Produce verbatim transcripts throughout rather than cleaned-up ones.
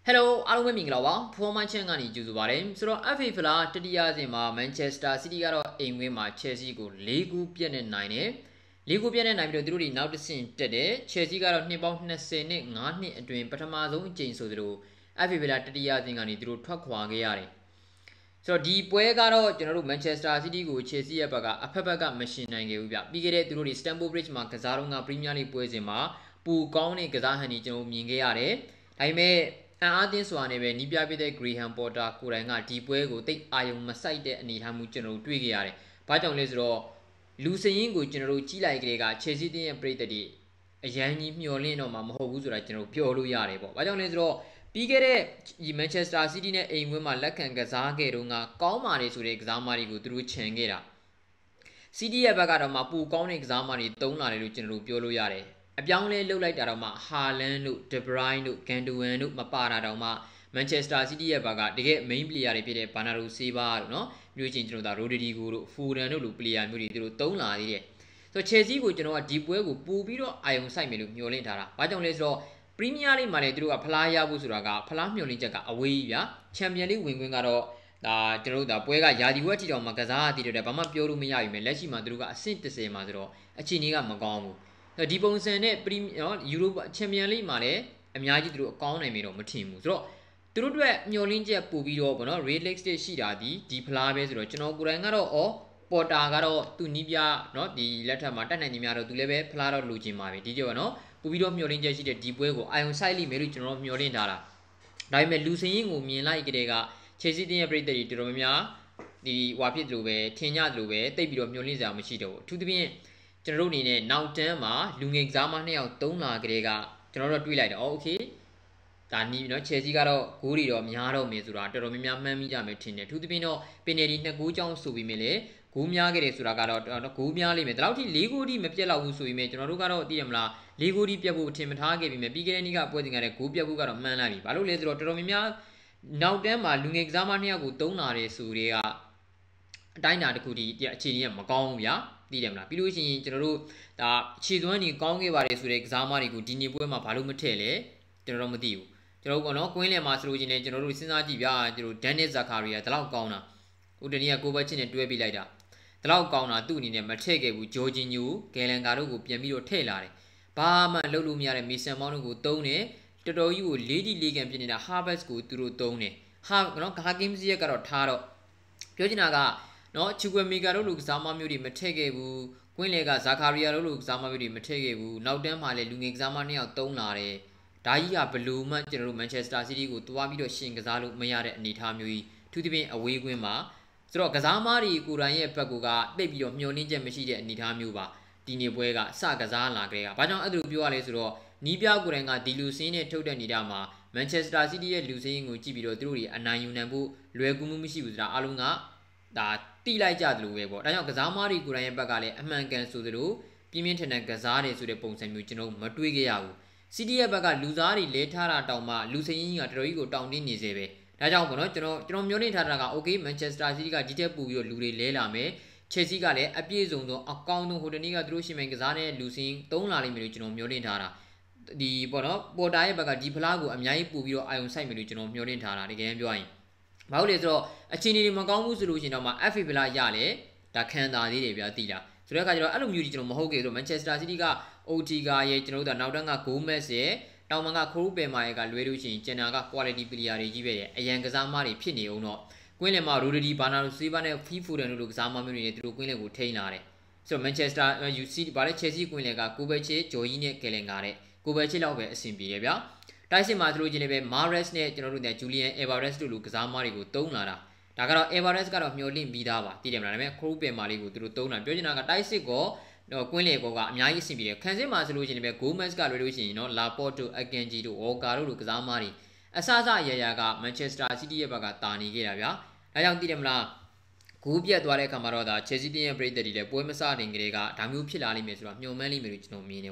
Hello အားလုံးပဲမင်္ဂလာပါ Performance ချန်ကနေကြိုဆိုပါရစေဆိုတော့ F A ဖလားတတိယအဆင့်မှာ Manchester City ကတော့အိမ်ဝင်းမှာ Chelsea ကို၄ခုပြတ်နဲ့နိုင်တယ်၄ခုပြတ်နဲ့နိုင်ပြီးတော့သူတို့တွေနောက်တစ်ဆင့်တက်တယ် Chelsea ကတော့နှစ်ပေါင်း၂၀နဲ့၅နှစ်အတွင်းပထမဆုံးအကြိမ်ဆိုသလို F A ဖလားတတိယအဆင့်ကနေသူတို့ထွက်ခွာခဲ့ရတယ်ဆိုတော့ဒီပွဲကတော့ကျွန်တော်တို့ Manchester City ကို Chelsea ရဲ့ဘက်ကအဖက်ဘက်ကမရှင်နိုင်ခဲ့ဘူးဗျပြီးခဲ့တဲ့သူတို့တွေ Stamford Bridge မှာကစားတော့က Premier League ပွဲစဉ်မှာပူကောင်းတဲ့ကစားဟန်ကြီးကျွန်တော်မြင်ခဲ့ရတယ်ဒါပေမဲ့အန်အားသင်းစွာနဲ့ပဲနီးပြပြတဲ့ Graham Potter ကိုယ်တိုင်ကဒီပွဲကိုတိတ်အာယုံမဆိုင်တဲ့အနေအထားမျိုးကျွန်တော်တို့တွေ့ခဲ့ရတယ်။ဘာကြောင့်လဲဆိုတော့လူစရင်ကိုကျွန်တော်တို့ကြီးလိုက်ကြတဲ့က Chelsea တင်းရဲ့ပရိသတ်တွေအရန်ကြီးမျှော်လင့်တော့မှာမဟုတ်ဘူးဆိုတာကျွန်တော်ပြောလို့ရတယ်ပေါ့။ဘာကြောင့်လဲဆိုတော့ပြီးခဲ့တဲ့ဒီ Manchester City နဲ့အိမ်ဝင်းမှာလက်ခံကစားခဲ့တော့ကကောင်းပါတယ်ဆိုတဲ့ကစားမတွေကိုသူတို့ခြံခဲ့တာ။ City ရဲ့ဘက်ကတော့မှပူကောင်းတဲ့ကစားမတွေတုံးလာတယ်လို့ကျွန်တော်တို့ပြောလို့ရတယ်။အပြောင်းလဲလှုပ်လိုက်တာတော့မှ Haaland တို့ De Bruyne တို့ Gundogan တို့မပါတာတော့မှ Manchester City ရဲ့ဘက်ကတကယ် main player တွေဖြစ်တဲ့ Bernardo Silva တို့နော်မျိုးချင်းကျွန်တော်တို့ Rodrigo တို့ Foden တို့လို player မျိုးတွေသူတို့တုံးလာသေးတယ်ဆိုတော့ Chelsea ကိုကျွန်တော်ကဒီပွဲကိုပို့ပြီးတော့အာယုံဆိုင်မယ်လို့မျှော်လင့်ထားတာဘာကြောင့်လဲဆိုတော့ Premier League မှာလည်းသူတို့ကဖလားရဖို့ဆိုတာကဖလားမျှော်လင့်ချက်ကအဝေးကြီးဗျာ Champion League ဝင်ခွင့်ကတော့ဒါကျွန်တော်တို့ဒါပွဲကယာဒီဝက်တီတော်မှာကစားရသေးတယ်ဘာမှပြောလို့မရပြီမယ်လက်ရှိမှာသူတို့ကအဆင့်၁၀မှာဆိုတော့အခြေအနေကမကောင်းဘူးဒီပုံစံနဲ့ Premier Europa Champion League မှာလည်းအများကြီးသူတို့အကောင်းနိုင်ပြီတော့မထင်ဘူးဆိုတော့သူတို့အတွက်မျှော်လင့်ချက်ပို့ပြီးတော့ဗောနော် realistic ရှိတာဒီဒီဖလားပဲဆိုတော့ကျွန်တော်ကိုယ်တိုင်ကတော့အော်ပေါ်တာကတော့သူနီးပြနော်ဒီလက်ထက်မှာတက်နိုင်နေများတော့သူလည်းပဲဖလားတော့လိုချင်ပါပဲဒီကြောနော်ပို့ပြီးတော့မျှော်လင့်ချက်ရှိတဲ့ဒီပွဲကိုအာယုံဆိုင်လိမ့်မယ်လို့ကျွန်တော်မျှော်လင့်ထားတာဒါပေမဲ့လူစင်းရင်ကိုမြင်လိုက်ကြတဲ့က Chelsea တင်းရဲ့ပရိသတ်တွေတော်တော်များများဒီဟွာဖြစ်တယ်လို့ပဲထင်ကြတယ်လို့ပဲတိတ်ပြီးတော့မျှော်လင့်စရာမရှိတော့ဘူးအထူးသဖြင့်ကျွန်တော်တို့အနေနဲ့နောက်တန်းမှာလူငယ်ကစားမနှစ်ယောက်သုံးလာကြတဲ့ကကျွန်တော်တို့တွေးလိုက်တယ်အော်โอเคဒါနီးနော် Chelsea ကတော့ဂိုးတွေတော့များတော့မယ်ဆိုတာတော်တော်များများမှန်းမိကြမယ်ထင်တယ်အထူးသဖြင့်တော့ penalty နှစ်ဂိုးကြောင်းဆိုပြီးမြင်လေဂိုးများခဲ့တယ်ဆိုတာကတော့ဂိုးများလိမ့်မယ်ဒါလောက်ထိ၄ဂိုးထိမပြတ်လောက်ဘူးဆိုပြီးမြင်ကျွန်တော်တို့ကတော့သိရမလား၄ဂိုးထိပြတ်ဖို့ထင်မထားခဲ့ပြီးမြင်ပြီးခဲ့တဲ့နေ့ကပွဲစဉ်ကလည်းဂိုးပြတ်ဖို့ကတော့မှန်းလိုက်ပြီဘာလို့လဲဆိုတော့တော်တော်များများနောက်တန်းမှာလူငယ်ကစားမနှစ်ယောက်ကိုသုံးလာတယ်ဆိုတွေကအတိုင်းအတာတစ်ခုထိအခြေအနေကမကောင်းဘူးဗျာသိတယ်မလားပြီးလို့ရှိရင်ကျွန်တော်တို့ဒါခြေသွမ်းကြီးကောင်းခဲ့ပါတယ်ဆိုတဲ့ကစားမတွေကိုဒီနေ့ပွဲမှာဘာလို့မထည့်လဲကျွန်တော်တို့မသိဘူးကျွန်တော်တို့ကနော်ကွင်းလယ်မှာဆိုလို့ချင်းလည်းကျွန်တော်တို့စဉ်းစားကြည့်ဗျာကျွန်တော် Dennis Zakaria ဒါလောက်ကောင်းတာဟိုတနေ့ကကိုဘတ်ချင်းနဲ့တွဲပြီးလိုက်တာဒါလောက်ကောင်းတာသူ့အနေနဲ့မထည့်ခဲ့ဘူး Jorginho ဂယ်လန်ကာတို့ကိုပြန်ပြီးတော့ထည့်လာတယ်ဘာမှလုပ်လို့မရတဲ့ Mason Mount တို့ကိုတုံးတယ်တော်တော်ကြီးကိုလေးဒီလေးကန်ပြနေတာ Havertz ကိုသူတို့တုံးတယ်ဟာနော် Hakim Ziyech ကတော့ထားတော့ပြောချင်တာကနော်ချူကွေမီကာတို့လူကစားမမျိုးတွေမထည့်ခဲ့ဘူးကွင်းလေကဇာခါရီယာတို့လူကစားမမျိုးတွေမထည့်ခဲ့ဘူးနောက်တန်းမှာလည်းလူငယ်ကစားမနှစ်ယောက်တုံးလာတယ်ဒါကြီးကဘလူးမှကျွန်တော်တို့ Manchester City ကိုတွားပြီးတော့ရှင်ကစားလို့မရတဲ့အနေအထားမျိုးကြီးထူးသဖြင့်အဝေးကွင်းမှာဆိုတော့ကစားမတွေကိုယ်တိုင်ရဲ့ဘက်ကကတိတ်ပြီးတော့မျောလင်းချက်မရှိတဲ့အနေအထားမျိုးပါဒီနေ့ပွဲကစကစားလာခဲ့တာဘာကြောင့်အဲ့လိုပြောရလဲဆိုတော့နီးပြကိုယ်တိုင်ကဒီလူစင်းနဲ့ထုတ်တဲ့နေတာမှာ Manchester City ရဲ့လူစင်းကိုကြည့်ပြီးတော့သူတို့တွေအနိုင်ယူနိုင်ဖို့လွယ်ကူမှုမရှိဘူးဆိုတာအားလုံးကဒါတိလိုက်ကြတယ်လို့ပဲပေါ့ဒါကြောင့်ကစားမားတွေကိုယ်တိုင်ရဲ့ဘက်ကလည်းအမှန်ကန်ဆိုသလိုပြင်းပြင်းထန်ထန်ကစားတယ်ဆိုတဲ့ပုံစံမျိုးကျွန်တော်မတွေးခဲ့ရဘူး City ရဲ့ဘက်ကလူစားတွေလဲထားတာတောင်မှလူစင်းကြီးကတော်တော်ကြီးကိုတောင်းတင်းနေစေပဲဒါကြောင့်ပေါ့နော်ကျွန်တော်ကျွန်တော်မျှော်လင့်ထားတာက okay Manchester City ကဒီထက်ပိုပြီးတော့လူတွေလဲလာမယ် Chelsea ကလည်းအပြည့်စုံသောအကောင်းဆုံးဟိုတနေ့ကသူတို့ရှင်မန်ကစားတဲ့လူစင်းသုံးလာလိမ့်မယ်လို့ကျွန်တော်မျှော်လင့်ထားတာဒီပေါ့နော်ပေါ်တာရဲ့ဘက်ကဒီဖလားကိုအများကြီးပို့ပြီးတော့အာယုံဆိုင်မယ်လို့ကျွန်တော်မျှော်လင့်ထားတာတကယ်ပြောရင်ဘာလို့လဲဆိုတော့အခြေအနေတွေမကောင်းဘူးဆိုလို့ရှိရင်တော့မှ F A ဖလားရလေဒါခံတာသေးတယ်ဗျာသိလားဆိုတော့အခါကျတော့အဲ့လိုမျိုးကြီးကျွန်တော်မဟုတ်ခဲ့ဆို Manchester City က O T ကရဲ့ကျွန်တော်တို့ကနောက်တန်းက goal match ရဲ့တောင်မန်ကခရူးပယ်မာရဲ့ကလွဲလို့ရှိရင်ကျန်တာက quality player တွေကြီးပဲတယ်အရန်ကစားမတွေဖြစ်နေအောင်တော့ကွင်းလယ်မှာ Rodri Bernardo Silva နဲ့ Phil Foden တို့လိုကစားမမျိုးတွေနဲ့သူတို့ကွင်းလယ်ကိုထိန်းလာတယ်ဆိုတော့ Manchester U C ဘာလဲ Chelsea ကွင်းလယ်က Kovacic, Jorginho နဲ့ Gallagher တဲ့ Kovacic လောက်ပဲအဆင်ပြေရဗျာတိုက်စစ်မှာသူတို့ချင်းလည်းပဲ Mahrez နဲ့ကျွန်တော်တို့နဲ့ Julian Alvarez တို့လိုကစားမတွေကိုတုံးလာတာဒါကတော့ Alvarez ကတော့မျောလင့်ပြီးသားပါသိတယ်မလားဒါပေမဲ့ခရူးပယ်မာလေးကိုသူတို့တုံးတာပြောချင်တာကတိုက်စစ်ကောတော့ကွင်းလေကောကအများကြီးအဆင်ပြေတယ်ခံစစ်မှာဆိုလို့ရှိရင်လည်း Gomez ကလွယ်လို့ရှိရင်နော် Laporte တို့ Akanji တို့ Walker တို့လိုကစားမတွေအစစရရက Manchester City ရဲ့ဘက်ကတာနေခဲ့တာဗျာဒါကြောင့်သိတယ်မလားဂိုးပြတ်သွားတဲ့အခါမှာတော့ဒါ Chelsea တင်းရဲ့ပရိသတ်တွေလည်းပွဲမစတင်ကြတဲ့ကဒါမျိုးဖြစ်လာလိမ့်မယ်ဆိုတော့မျှော်မှန်းလိမ့်မယ်လို့ကျွန်တော်မြင်နေပေါ့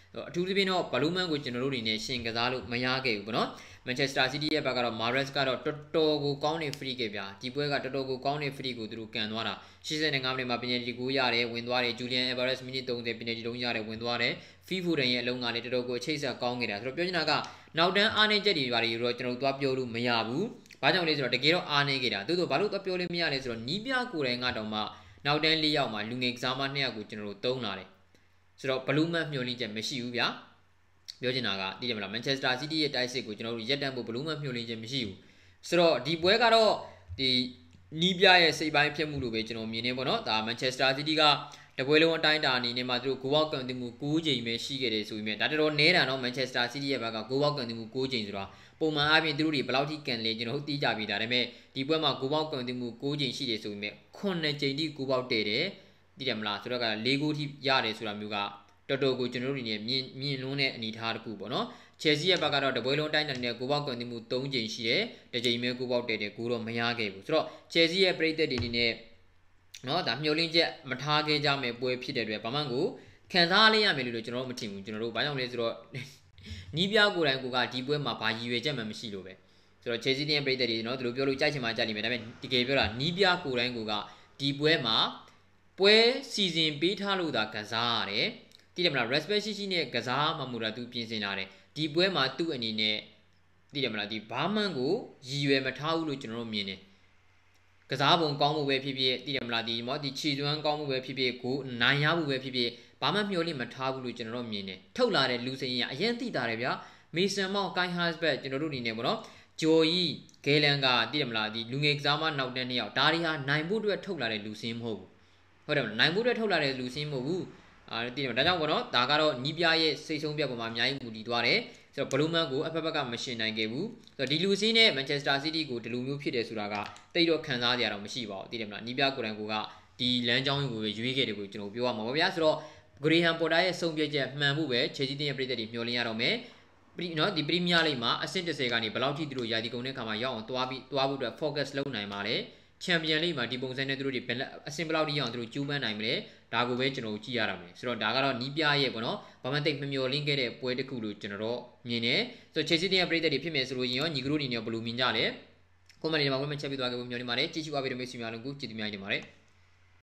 အထူးသဖြင့်တော့ဘလူးမန်ကိုကျွန်တော်တို့အနေနဲ့ရှင်ကစားလို့မရခဲ့ဘူးပေါ့နော် Manchester City ရဲ့ဘက်ကတော့ Mahrez ကတော့တော်တော်ကိုကောင်းတဲ့ free kick ဗျာဒီပွဲကတော်တော်ကိုကောင်းတဲ့ free ကိုသူတို့ကန်သွားတာeighty-fiveမိနစ်မှာ penalty ကိုရတယ်ဝင်သွားတယ် Julian Alvarez မိနစ်thirty ပင်နယ်တီလုံးရတယ်ဝင်သွားတယ် Foden ရဲ့အလုံးကလည်းတော်တော်ကိုအချိတ်ဆက်ကောင်းခဲ့တာဆိုတော့ပြောချင်တာကနောက်တန်းအားနည်းချက်တွေဘာတွေတော့ကျွန်တော်တို့သွားပြောလို့မရဘူးဘာကြောင့်လဲဆိုတော့တကယ်တော့အားနည်းခဲ့တာသို့တော့ဘာလို့သွားပြောလို့မရလဲဆိုတော့နီးပြကိုယ်တိုင်ကတော့မှနောက်တန်း၄ယောက်မှာလူငယ်ကစားမနှစ်ယောက်ကိုကျွန်တော်တို့သုံးလာတယ်ဆိုတော့ဘလူးမန်မျှော်လင့်ချက်မရှိဘူးဗျာပြောချင်တာကသိတယ်မလား Manchester City ရဲ့တိုက်စစ်ကိုကျွန်တော်တို့ရက်တန့်ဖို့ဘလူးမန်မျှော်လင့်ချက်မရှိဘူးဆိုတော့ဒီပွဲကတော့ဒီနီးပြရဲ့စိတ်ပိုင်းဖြစ်မှုလို့ပဲကျွန်တော်မြင်နေပေါ့နော်ဒါ Manchester City ကတပွဲလုံးအတိုင်းတာအနေနဲ့မှသူတို့ goal out ကန်တင်မှုnineချိန်ပဲရှိခဲ့တယ်ဆိုပြီးမြဲဒါတော်တော်နည်းတာနော် Manchester City ရဲ့ဘက်က goal out ကန်တင်မှုnineချိန်ဆိုတာပုံမှန်အားဖြင့်သူတို့တွေဘယ်လောက်ထိကန်လဲကျွန်တော်တို့သိကြပြီဒါပေမဲ့ဒီပွဲမှာ goal out ကန်တင်မှုnineချိန်ရှိတယ်ဆိုပြီးမြဲnineချိန်ထိ goal out တည်တယ်သိတယ်မလားဆိုတော့ကfour ဂိုးထိရတယ်ဆိုတာမျိုးကတော်တော်ကိုကျွန်တော်တို့အနေနဲ့မြင်မြင်လွန်းတဲ့အနေအထားတစ်ခုပေါ့နော် Chelsea ရဲ့ဘက်ကတော့တပွဲလုံးအတိုင်းတာနဲ့ goal out ကန်တင်မှုthreeချိန်ရှိတယ်တစ်ချိန်ပဲ goal out တည်တယ် goal တော့မရခဲ့ဘူးဆိုတော့ Chelsea ရဲ့ပရိသတ်တွေအနေနဲ့နော်ဒါမျှော်လင့်ချက်မထားခဲ့ကြမယ်ပွဲဖြစ်တဲ့အတွက်ဘာမှကိုခံစားလေးရမယ်လို့ကျွန်တော်တို့မထင်ဘူးကျွန်တော်တို့ဘာကြောင့်လဲဆိုတော့နီးပြကိုယ်တိုင်ကိုကဒီပွဲမှာဘာရည်ရွယ်ချက်မှမရှိလို့ပဲဆိုတော့ Chelsea ရဲ့ပရိသတ်တွေနော်သူတို့ပြောလို့ကြိုက်ချင်မှကြိုက်လိမ့်မယ်ဒါပေမဲ့တကယ်ပြောတာနီးပြကိုယ်တိုင်ကိုကဒီပွဲမှာပွဲစီစဉ်ပေးထားလို့သာကစားရတယ်သိတယ်မလား respect ရှိရှိနဲ့ကစားမှမူတာသူပြင်ဆင်လာတယ်ဒီပွဲမှာသူ့အနေနဲ့သိတယ်မလားဒီဘာမှန်ကိုရည်ရွယ်မထားဘူးလို့ကျွန်တော်တို့မြင်တယ်ကစားပုံကောင်းမှုပဲဖြစ်ဖြစ်သိတယ်မလားဒီမော်ဒီခြေစွမ်းကောင်းမှုပဲဖြစ်ဖြစ်ကိုနိုင်ရမှုပဲဖြစ်ဖြစ်ဘာမှမျှော်လင့်မထားဘူးလို့ကျွန်တော်တို့မြင်တယ်ထုတ်လာတဲ့လူစိန်ကြီးကအရင်သိတာတယ်ဗျာမေဆန်မောက်ကိုင်းဟတ်ဘက်ကျွန်တော်တို့အနေနဲ့ပေါ့နော်ဂျိုယီဂေလန်ကသိတယ်မလားဒီလူငယ်ကစားမနောက်တန်းနှစ်ယောက်ဒါတွေဟာနိုင်ဖို့အတွက်ထုတ်လာတဲ့လူစင်းမဟုတ်ဘူးဟုတ်တယ်မလားနိုင်ဖို့အတွက်ထုတ်လာတဲ့လူစင်းမဟုတ်ဘူးအာသိတယ်မလားဒါကြောင့်ပေါ့နော်ဒါကတော့နီးပြရဲ့စိတ်ဆုံးပြတ်ပေါ်မှာအများကြီးမူတည်သွားတယ်ဆိုတော့ဘလူးမန်ကိုအဖက်ဖက်ကမရှင်နိုင်ခဲ့ဘူးဆိုတော့ဒီလူစင်းနဲ့ Manchester City ကိုဒီလိုမျိုးဖြစ်တယ်ဆိုတာကတိတ်တော့ခံစားကြရတော့မရှိပါဘူးသိတယ်မလားနီးပြကိုယ်တိုင်ကဒီလမ်းကြောင်းကိုပဲရွေးခဲ့တယ်ကိုကျွန်တော်ပြောရမှာပါဗျာဆိုတော့ Graham Potter ရဲ့ဆုံးဖြတ်ချက်မှန်ဖို့ပဲ Chelsea ရဲ့ပြည်သက်တွေမျှော်လင့်ရတော့မယ်နော်ဒီ Premier League မှာအဆင့်tenကနေဘယ်လောက်ထိသူတို့ယာတီကုန်တဲ့ခါမှာရောက်အောင်သွားပြီးသွားဖို့အတွက် focus လုပ်နိုင်ပါလေ Champion League မှာဒီပုံစံနဲ့သူတို့တွေအဆင့်ဘယ်လောက်ထိအောင်သူတို့ကျူးပန်းနိုင်မလဲဒါကိုပဲကျွန်တော်ကြည့်ရတာမယ်ဆိုတော့ဒါကတော့နီးပြရဲ့ပေါ့နော်ဘာမှတိတ်မမျှော်လင့်ခဲ့တဲ့ပွဲတစ်ခုလို့ကျွန်တော်တို့မြင်တယ်ဆိုတော့ Chelsea ရဲ့ပြည်သက်တွေဖြစ်မယ်ဆိုလို့ရင်ရောညီကတို့အနေနဲ့ဘယ်လိုမြင်ကြလဲ comment တွေမှာဝင်မချက်ပြသွားခဲ့ဖို့မျှော်လင့်ပါတယ်ကြည့်ရှုအားပေးတဲ့မိတ်ဆွေများလုံးကိုကျေးဇူးများတင်ပါတယ်